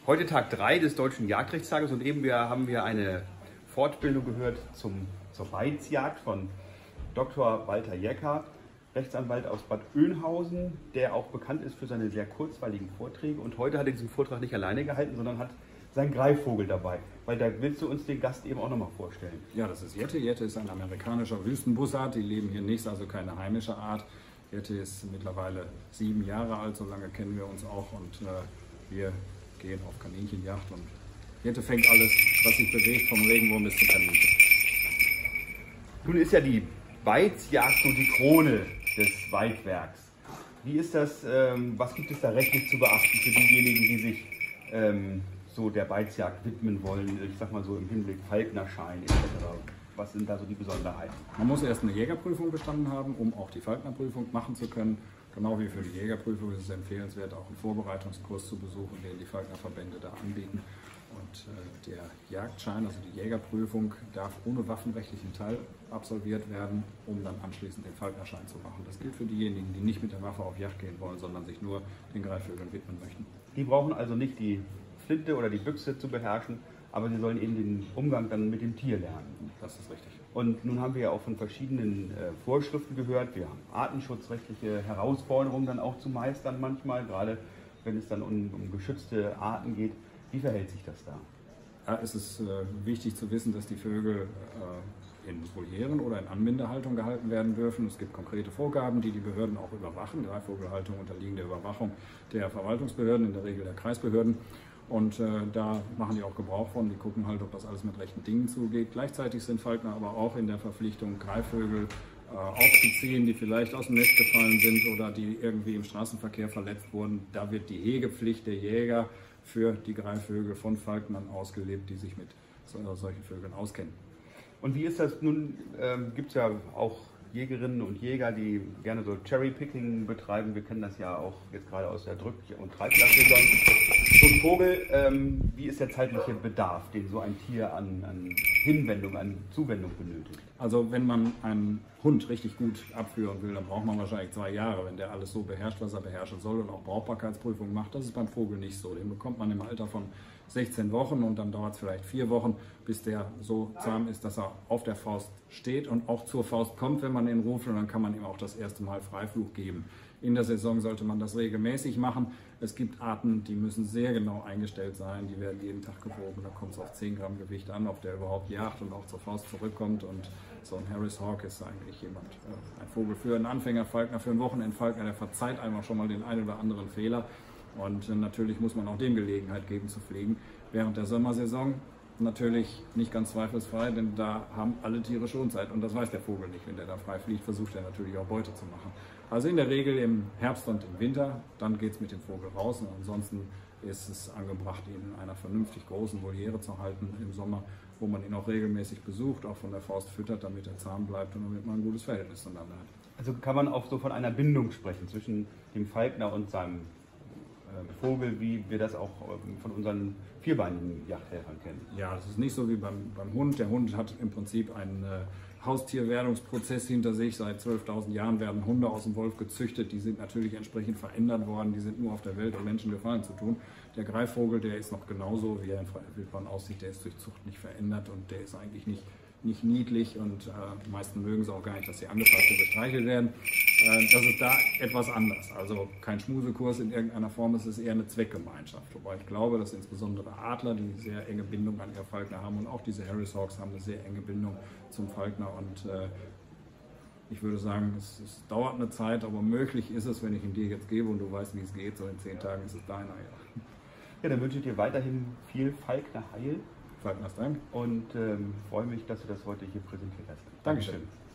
Heute Tag 3 des Deutschen Jagdrechtstages und eben haben wir eine Fortbildung gehört zur Beizjagd von Dr. Walter Jecker, Rechtsanwalt aus Bad Oeynhausen, der auch bekannt ist für seine sehr kurzweiligen Vorträge. Und heute hat er diesen Vortrag nicht alleine gehalten, sondern hat seinen Greifvogel dabei. Weil da willst du uns den Gast eben auch nochmal vorstellen. Ja, das ist Yeti. Yeti ist ein amerikanischer Wüstenbussard. Die leben hier nicht, also keine heimische Art. Yeti ist mittlerweile 7 Jahre alt, so lange kennen wir uns auch. Und wir gehen auf Kaninchenjagd. Und Yeti fängt alles, was sich bewegt, vom Regenwurm bis zum Kaninchen. Nun ist ja die Beizjagd so die Krone des Weidwerks. Wie ist das, was gibt es da rechtlich zu beachten für diejenigen, die sich so der Beizjagd widmen wollen? Ich sag mal so im Hinblick Falknerschein etc. Was sind da so die Besonderheiten? Man muss erst eine Jägerprüfung bestanden haben, um auch die Falknerprüfung machen zu können. Genau wie für die Jägerprüfung ist es empfehlenswert, auch einen Vorbereitungskurs zu besuchen, den die Falknerverbände da anbieten. Und der Jagdschein, also die Jägerprüfung, darf ohne waffenrechtlichen Teil absolviert werden, um dann anschließend den Falknerschein zu machen. Das gilt für diejenigen, die nicht mit der Waffe auf Jagd gehen wollen, sondern sich nur den Greifvögeln widmen möchten. Die brauchen also nicht die Flinte oder die Büchse zu beherrschen, aber sie sollen eben den Umgang dann mit dem Tier lernen. Das ist richtig. Und nun haben wir ja auch von verschiedenen Vorschriften gehört. Wir haben artenschutzrechtliche Herausforderungen dann auch zu meistern manchmal, gerade wenn es dann um geschützte Arten geht. Wie verhält sich das da? Ja, es ist wichtig zu wissen, dass die Vögel in Volieren oder in Anbindehaltung gehalten werden dürfen. Es gibt konkrete Vorgaben, die die Behörden auch überwachen. Greifvogelhaltung unterliegen der Überwachung der Verwaltungsbehörden, in der Regel der Kreisbehörden. Und da machen die auch Gebrauch von, die gucken halt, ob das alles mit rechten Dingen zugeht. Gleichzeitig sind Falkner aber auch in der Verpflichtung, Greifvögel aufzuziehen, die vielleicht aus dem Nest gefallen sind oder die irgendwie im Straßenverkehr verletzt wurden. Da wird die Hegepflicht der Jäger für die Greifvögel von Falknern ausgelebt, die sich mit solchen Vögeln auskennen. Und wie ist das nun? Gibt es ja auch Jägerinnen und Jäger, die gerne so Cherry-Picking betreiben. Wir kennen das ja auch jetzt gerade aus der Drück- und Treibjagdsaison. So ein Vogel, wie ist der zeitliche Bedarf, den so ein Tier an Hinwendung, an Zuwendung benötigt? Also wenn man einen Hund richtig gut abführen will, dann braucht man wahrscheinlich 2 Jahre, wenn der alles so beherrscht, was er beherrschen soll und auch Brauchbarkeitsprüfungen macht. Das ist beim Vogel nicht so. Den bekommt man im Alter von 16 Wochen und dann dauert es vielleicht 4 Wochen, bis der so zahm ist, dass er auf der Faust steht und auch zur Faust kommt, wenn man ihn ruft, und dann kann man ihm auch das erste Mal Freiflug geben. In der Saison sollte man das regelmäßig machen. Es gibt Arten, die müssen sehr genau eingestellt sein, die werden jeden Tag gewogen, da kommt es auf 10 Gramm Gewicht an, ob der überhaupt jagt und auch zur Faust zurückkommt. Und so ein Harris Hawk ist eigentlich ein Vogel für einen Anfängerfalkner, für einen Wochenendfalkner, der verzeiht einem auch schon mal den einen oder anderen Fehler. Und natürlich muss man auch dem Gelegenheit geben zu fliegen. Während der Sommersaison natürlich nicht ganz zweifelsfrei, denn da haben alle Tiere Schonzeit und das weiß der Vogel nicht. Wenn der da frei fliegt, versucht er natürlich auch Beute zu machen. Also in der Regel im Herbst und im Winter, dann geht es mit dem Vogel raus, und ansonsten ist es angebracht, ihn in einer vernünftig großen Voliere zu halten im Sommer, wo man ihn auch regelmäßig besucht, auch von der Faust füttert, damit er zahm bleibt und damit man ein gutes Verhältnis zueinander hat. Also kann man auch so von einer Bindung sprechen zwischen dem Falkner und seinem Vogel, wie wir das auch von unseren vierbeinigen Yachthelfern kennen. Ja, das ist nicht so wie beim Hund. Der Hund hat im Prinzip einen Haustierwerdungsprozess hinter sich. Seit 12.000 Jahren werden Hunde aus dem Wolf gezüchtet. Die sind natürlich entsprechend verändert worden. Die sind nur auf der Welt, um Menschen Gefallen zu tun. Der Greifvogel, der ist noch genauso, wie er in freier Wildbahn aussieht. Der ist durch Zucht nicht verändert und der ist eigentlich nicht niedlich, und die meisten mögen es auch gar nicht, dass sie angefasst und gestreichelt werden. Das ist da etwas anders. Also kein Schmusekurs in irgendeiner Form, es ist eher eine Zweckgemeinschaft. Wobei ich glaube, dass insbesondere Adler, die sehr enge Bindung an ihr Falkner haben, und auch diese Harris Hawks haben eine sehr enge Bindung zum Falkner. Und ich würde sagen, es dauert eine Zeit, aber möglich ist es, wenn ich ihn dir jetzt gebe und du weißt, wie es geht, so in 10 Tagen ist es deiner. Ja, dann wünsche ich dir weiterhin viel Falkner Heil. Falkners Dank. Und freue mich, dass du das heute hier präsentiert hast. Dankeschön.